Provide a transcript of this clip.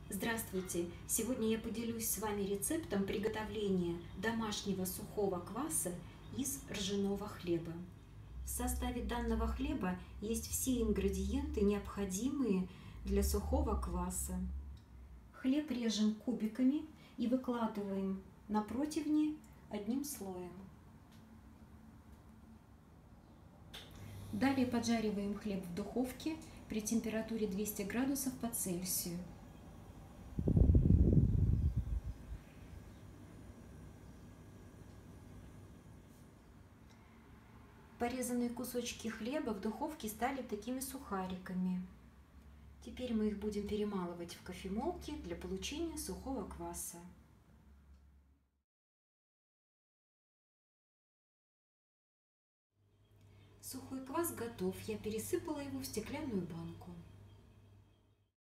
Здравствуйте! Сегодня я поделюсь с вами рецептом приготовления домашнего сухого кваса из ржаного хлеба. В составе данного хлеба есть все ингредиенты, необходимые для сухого кваса. Хлеб режем кубиками и выкладываем на противни одним слоем. Далее поджариваем хлеб в духовке при температуре 200 градусов по Цельсию. Порезанные кусочки хлеба в духовке стали такими сухариками. Теперь мы их будем перемалывать в кофемолке для получения сухого кваса. Сухой квас готов. Я пересыпала его в стеклянную банку.